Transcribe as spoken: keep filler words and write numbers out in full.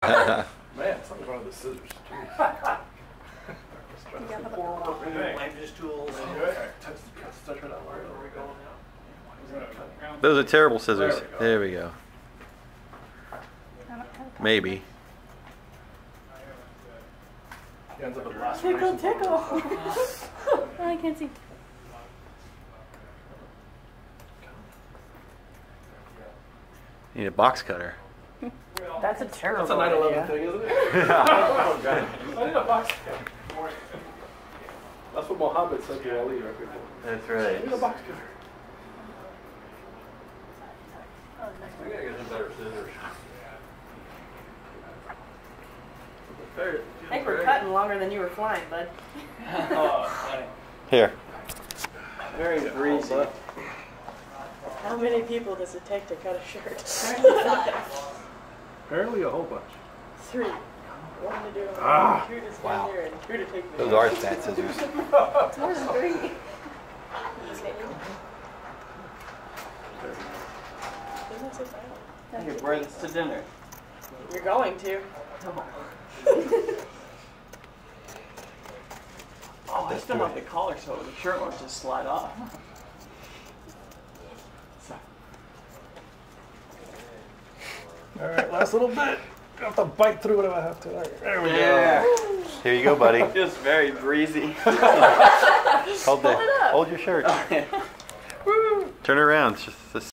Man, something's wrong with the scissors. Just tools. Those are terrible scissors. There we go. Maybe. Tickle, tickle. Oh, I can't see. You need a box cutter. That's a terrible That's a nine eleven idea. thing, isn't it? Oh, God. I need a box cutter. That's what Mohammed said to Ali right before. That's I right. need a box cutter. We gotta get some better scissors. I think we're cutting longer than you were flying, bud. Oh, funny. Here. Very breezy. How many people does it take to cut a shirt? Apparently a whole bunch. Three. One to do it, Ah, two to stand wow. there, and two to take the Those are fat scissors. It's more than three. Hey, we're to dinner. You're going to. Oh, I still have the collar so the shirt won't just slide off. All right, last little bit. I have to bite through whatever I have to. All right, there we Yeah. go. Here you go, buddy. Just very breezy. Hold, the, hold your shirt. Turn around. It's just,